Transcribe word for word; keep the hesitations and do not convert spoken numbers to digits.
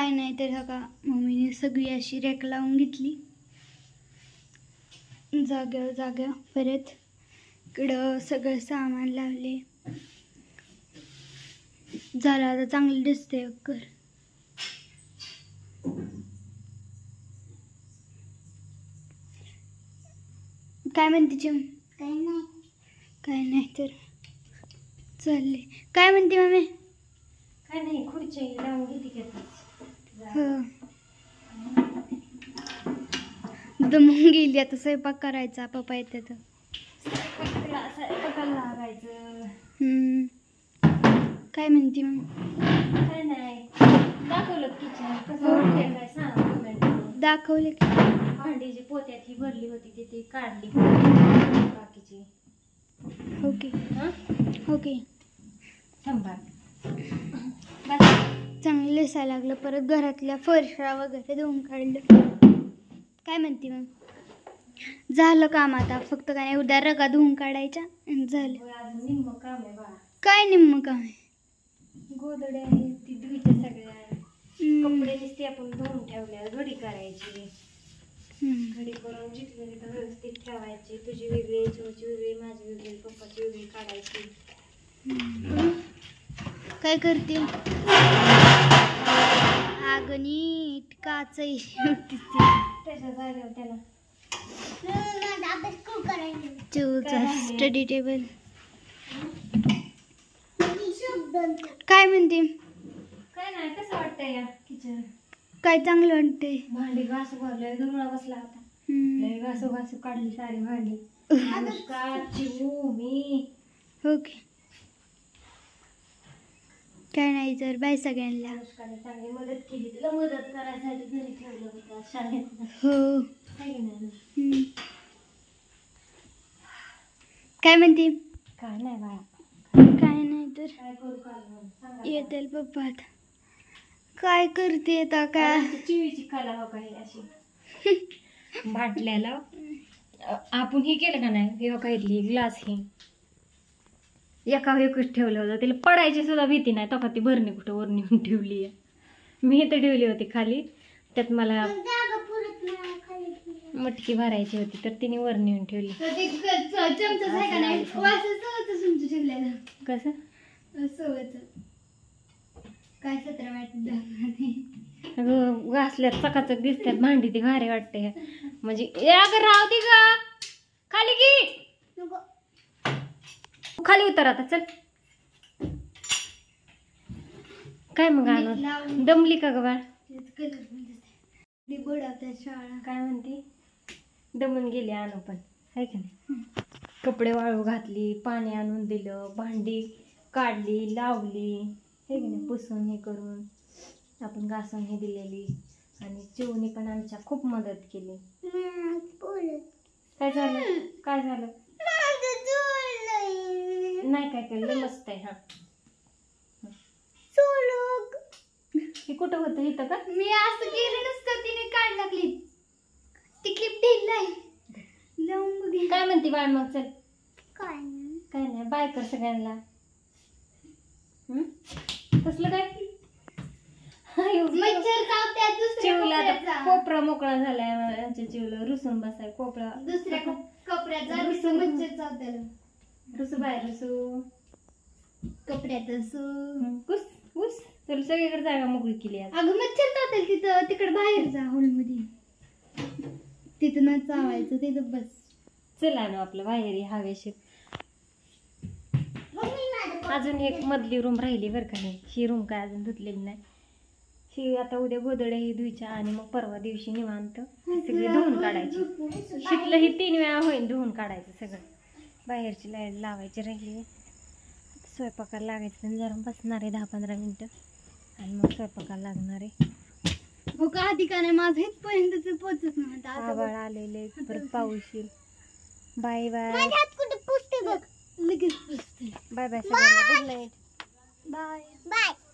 काय नाही तर का मम्मीने सगळी अशी रॅक लावून घेतली जाग्यावर जाग्या. परत इकडं सगळं सामान लावले. झालं आता चांगलं दिसतंय घर. काय म्हणते चिम? काय नाही काय नाही तर चालले. काय म्हणते मम्मी? काय नाही खुर्ची लावून घेते की. हो दमून गेली आता. स्वयंपाक करायचा. पप्पा येते तर स्वयंपाकाला लागायचं. हम्म काय म्हणते मग? काय नाही दाखवलं किचन कसं काय सांग. दाखवले की भांडी जी पोत्यात ही भरली होती ती ती काढली बाकीची. ओके ओके संभार चांगलं दिसायला लागलं. परत घरातल्या फरशा वगैरे धुवून काढलं. काय म्हणते मग? झालं काम आता. फक्त काय नाही उद्या रगा धुवून काढायच्या झालं. अजून निम्म काम आहे बाळा. काय निम्म काम आहे? गोदड्या आहे ती धुईच्या सगळ्या. कपडे नुसते आपण धुवून ठेवल्या. घडी करायची. घडी करून जिथल्या तिथं व्यवस्थित ठेवायची. तुझी वेगळी चिवची वेगळी माझी वेगळी पप्पाची वेगळी काढायची. काय करते? आगनीत काच त्याच्या जागेवर त्याला चिवचा स्टडी टेबल. काय म्हणते? काय नाही कसं वाटतंय या किचन? काय चांगलं वाटतंय. भांडी घासू भरलंय. दुरुळा बसला होता. लय घासू घासू काढली सारी भांडी. अनुष्का चिवू मी. ओके काय नाही तर बाय सगळ्यांना. अनुष्काने चांगली मदत केली. तिला मदत करायसाठी घरी ठेवलं होतं शाळेत. हो काय नाही हम्म. काय म्हणते? काय नाही बाळा. काय नाही तर काय करू काल येतील पप्पा आता. काय करते आता? काय चिवीची कला हो काही अशी बाटल्याला आपण हे केलं का नाही. हे काही ग्लास हे एका एकच ठेवलं होतं. तिला पडायची सुद्धा भीती नाही. तो का ती भरणी कुठं वर नेऊन ठेवली आहे. मी इथं ठेवली होती खाली. त्यात मला मटकी भरायची होती तर तिने वर नेऊन ठेवली. कसं काय सतरा वाटत अगं घासल्यात चकाचक दिसतात भांडी. ती भारी वाटते. म्हणजे अगं राहू दे ग. खाली की खाली उतर आता चल. काय मग आणून दमली का ग बाळ? शाळा काय म्हणते? दमून गेली आणू पण आहे की नाही. कपडे वाळू घातली. पाणी आणून दिलं. भांडी काढली लावली हे की नाही. पुसून हे करून आपण घासून हे दिलेली. आणि चिवणी पण आमच्या खूप मदत केली. काय झालं? काय झालं? नाही काय केलं. मस्त आहे. हा हे कुठं होतं? इथं का? मी असं केलं नसतं. तिने काढला क्लिप. ती क्लिप ढिल्लाय लावून बघ. काय म्हणते बाळ मग? चल काय नाही काय नाही. बाय कर सगळ्यांना. हम्म कसलं काय? चिवला कोपरा मोकळा झालाय. आमच्या चिवला रुसून बसाय. कोपरा दुसऱ्या कपड्याचा रुसून मच्छर चावत्याला. रुसू बाय रुसू कपड्यात कुस कुस. चल सगळीकडे जागा मोकळी केली. अगं मच्छर चावतील तिथं. तिकडे बाहेर जा हॉल मध्ये. तिथं न चावायचं. तिथं बस. चला ना आपलं बाहेर हवेशीर. अजून एक मधली रूम राहिली बरं का. नाही ही रूम काय अजून धुतलेली नाही. ही आता उद्या गोदड्या ही धुईच्या आणि मग परवा दिवशी निवांत सगळी धुवून काढायची. शिकलं ही तीन वेळा होईल धुवून काढायचं सगळं. बाहेरची लाईट लावायची राहिली. स्वयंपाकाला लागायचं जरा बसणार आहे दहा पंधरा मिनिटं आणि मग स्वयंपाकाला लागणार आहे. हो का आधी का नाही माझं इथपर्यंत पोचत नव्हतं. आभाळ आलेले परत पाऊस येईल. बाय बाय कुठे पुसते बघ लगेच पुसते. बाय बाय सगळ्यांना. Good night. Bye bye.